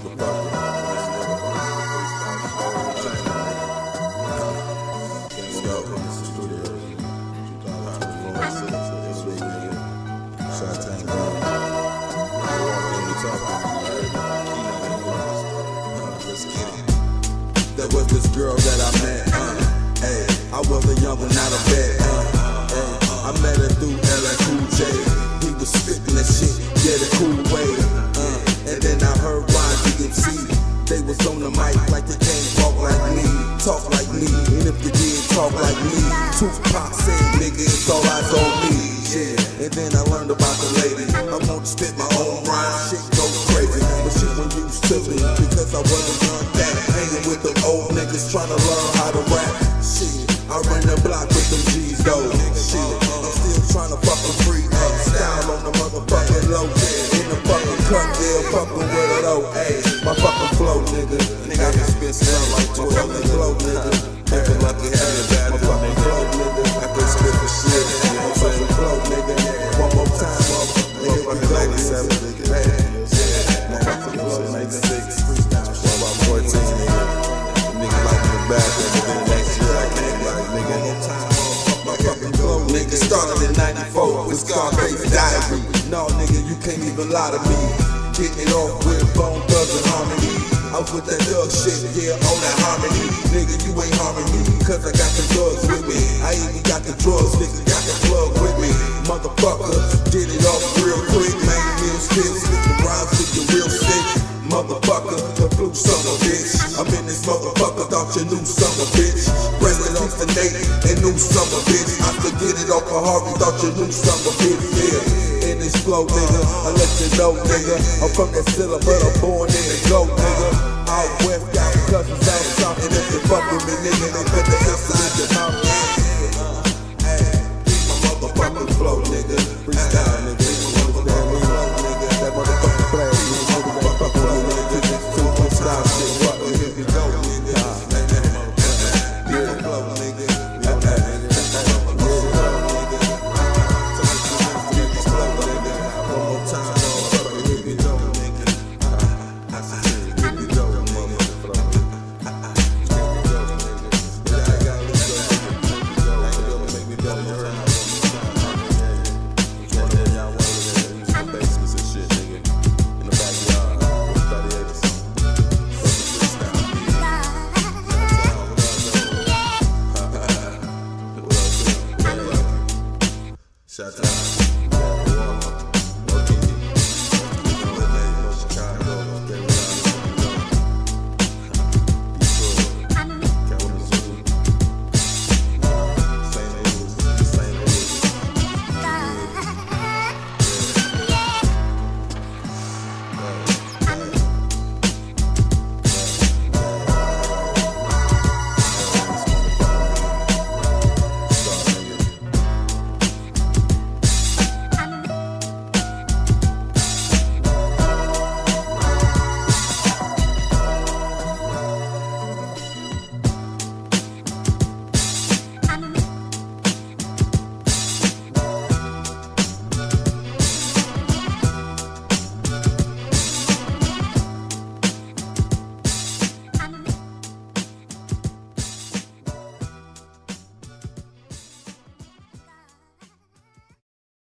There was this girl that I met, hey, I was a young one, not a vet, I met her through LA Cool J. He was spitting that shit, yeah, the cool way, and then I heard YGMC. They was on the mic like they can't walk like me, talk like me, and if they did talk like me, Tupac said, nigga, it's all eyes on me, yeah. And then I learned about the lady. I want to spit my own rhyme, shit go crazy, but she wasn't used to me because I wasn't young that hanging with them old niggas trying to learn how to rap. Shit, I ran the block with them G's though. Shit, I'm still trying to fucking free up style on the motherfucking low, in the fucking cut, yeah, fucking with it though. Ayy, my fucking flow, nigga. I can spit sound like 12, nigga. Flow, nigga. Nigga lucky had a bad flow, nigga. I can spit the shit, my fucking flow, nigga. One more time, motherfucker. 97, nigga. My fucking flow, 96. What about 14, nigga? Nigga like me back, nigga. Next year I can't like, nigga. One more time, my fucking flow, nigga. Started in 94 with Scarface Diary. No, nigga, you can't even lie to me. Getting it off with Bone Thugs and Harmony. I was with that thug shit, yeah, on that harmony. Nigga, you ain't harming me, cause I got the drugs with me. I even got the drugs, nigga, got the plug with me. Motherfucker, get it off real quick. MAINE MILLA still spit the rhymes with the real stick. Motherfucker, the blue summer bitch. I'm in this motherfucker, thought you knew summer bitch. Rest in peace to Nate and new summer bitch. I could get it off of Harvey, thought you knew summer bitch, yeah. In this flow, nigga, I let you know, nigga. I'm from that Silla, but I'm born in the go, nigga. Out west, got cousins out south, and if you fuck with me, nigga, they put the answer in your mouth. My motherfucking flow, nigga. Freestyle, nigga.